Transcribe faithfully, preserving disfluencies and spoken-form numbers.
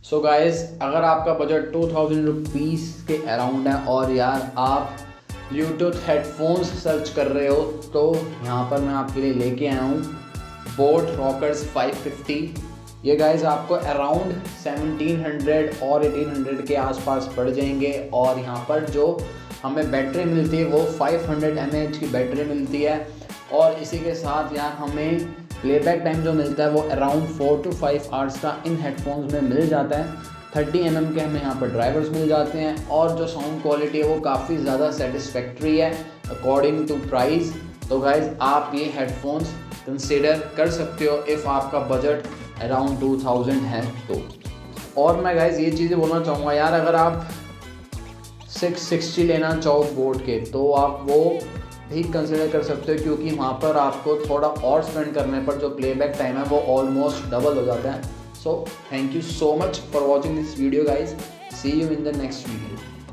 सो guys, अगर आपका budget two thousand rupees के अराउंड है और यार आप ब्लूटूथ हेडफोन्स सर्च कर रहे हो तो यहाँ पर मैं आपके लिए लेके आया हूँ बोट रॉकर्स फाइव फिफ्टी। ये गाइस आपको अराउंड सेवनटीन हंड्रेड और एटीन हंड्रेड के आसपास पड़ जाएंगे। और यहाँ पर जो हमें बैटरी मिलती है वो five hundred M A H की बैटरी मिलती है। और इसी के साथ यार हमें प्लेबैक टाइम जो मिलता है वो around four to five hours का इन हेडफोन्स में मिल जाता है। थर्टी एम एम के हमें यहाँ पर ड्राइवर्स मिल जाते हैं और जो साउंड क्वालिटी है वो काफ़ी ज़्यादा सेटिस्फैक्ट्री है अकॉर्डिंग टू प्राइस। तो गाइज आप ये हेडफोन्स कंसिडर कर सकते हो इफ़ आपका बजट अराउंड टू थाउजेंड है तो। और मैं गाइज ये चीज़ें बोलना चाहूँगा यार, अगर आप सिक्स सिक्सटी लेना चाहो बोट के तो आप वो भी कंसिडर कर सकते हो, क्योंकि वहाँ पर आपको थोड़ा और स्पेंड करने पर जो प्लेबैक टाइम है वो ऑलमोस्ट डबल हो जाता है। So thank you so much for watching this video guys, see you in the next video.